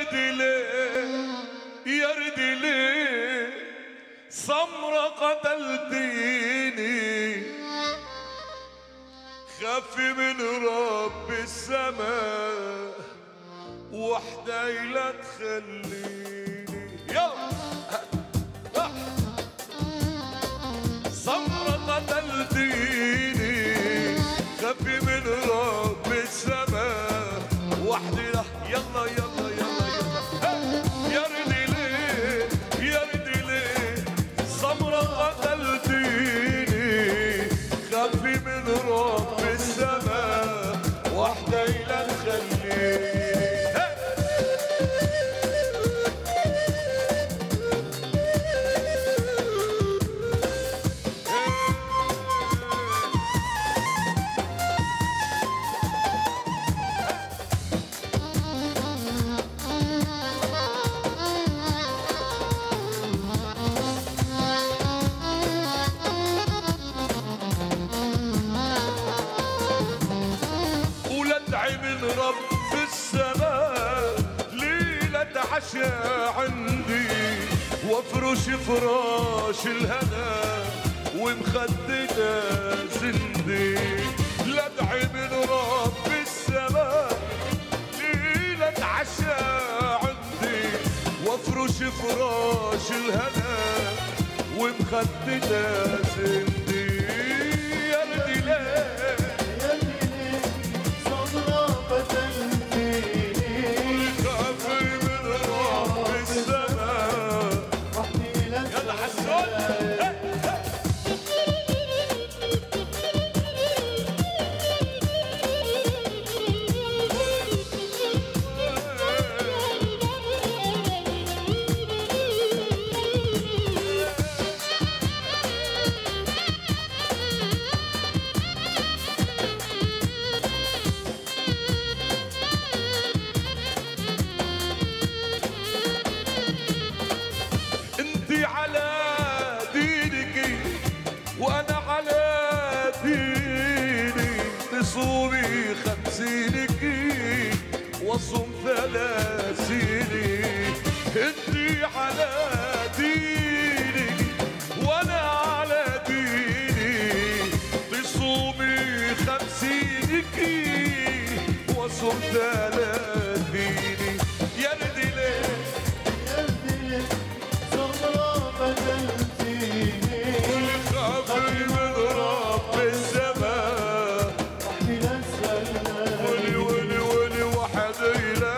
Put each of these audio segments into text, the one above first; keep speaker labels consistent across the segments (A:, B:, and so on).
A: ردي ليه يا ردي ليه سمرة قتلتيني، خافي من رب السماء وحدي لا تخليني. يلا سمرة قتلتيني، خافي من رب السماء وحدي لا. يلا يلا يلا يلا يا ردي ليه يا ردي ليه سمرة قتلتيني، خافي من رب السماء وحدي لا تخليني. من رب السماء ليلة عشاء عندي، وافرش فراش الهنا ومخدنا زندي. لدعي من رب السماء ليلة عشاء عندي، وافرش فراش الهنا ومخدنا زندي. يا ردي ليه على دينك وانا على ديني، تصومي 50 واصوم 30. انتي على دينك وانا على ديني، تصومي 50 واصوم 30. يا ردي ليه يا ردي ليه خافي من رب السماء ولي ولي ولي وحدي لا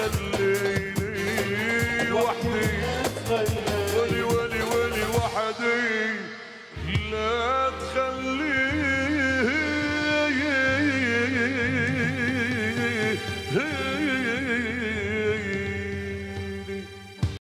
A: تخليني، وحدي ولي ولي ولي وحدي لا تخليني.